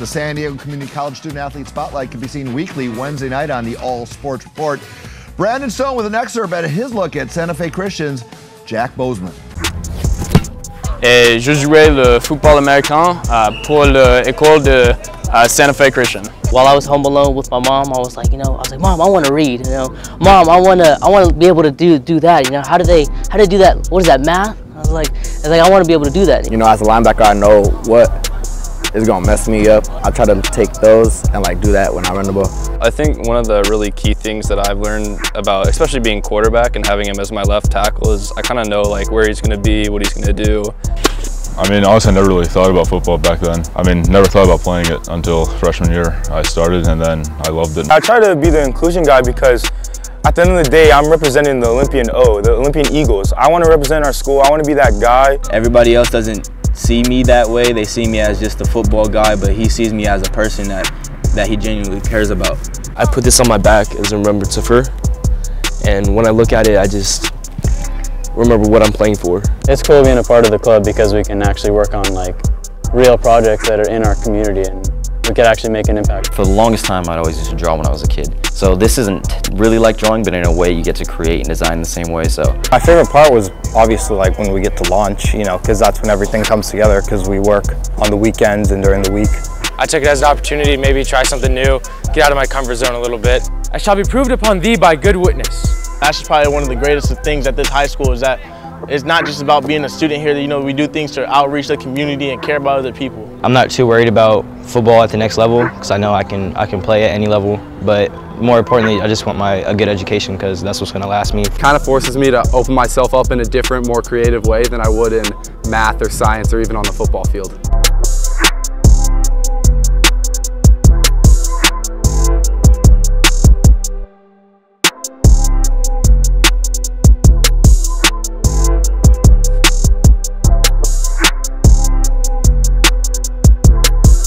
The San Diego Community College Student Athlete Spotlight can be seen weekly Wednesday night on the All Sports Report. Brandon Stone with an excerpt at his look at Santa Fe Christian's Jack Bozeman. Et je jouais le football américain pour l'école de Santa Fe Christian. While I was home alone with my mom, I was like, Mom, I want to read. Mom, I want to be able to do that. How do they do that? What is that, math? I was like, I want to be able to do that. As a linebacker, I know what is gonna mess me up. I try to take those and do that when I run the ball. I think one of the really key things that I've learned about, especially being quarterback and having him as my left tackle, is I kind of know where he's gonna be, what he's gonna do. I mean, honestly, I never really thought about football back then. I mean, never thought about playing it until freshman year. I started and then I loved it. I try to be the inclusion guy because at the end of the day, I'm representing the Olympian the Olympian Eagles. I want to represent our school. I want to be that guy. Everybody else doesn't see me that way. They see me as just a football guy, but he sees me as a person that he genuinely cares about. I put this on my back as a remembrance of her, and when I look at it, I just remember what I'm playing for. It's cool being a part of the club because we can actually work on real projects that are in our community, and we could actually make an impact. For the longest time, I'd always used to draw when I was a kid. So this isn't really like drawing, but in a way you get to create and design the same way. So my favorite part was obviously when we get to launch, because that's when everything comes together, because we work on the weekends and during the week. I took it as an opportunity to maybe try something new, get out of my comfort zone a little bit. I shall be proved upon thee by good witness. That's probably one of the greatest things at this high school is that it's not just about being a student here. We do things to outreach the community and care about other people. I'm not too worried about football at the next level because I know I can play at any level. But more importantly, I just want a good education because that's what's going to last me. It kind of forces me to open myself up in a different, more creative way than I would in math or science or even on the football field.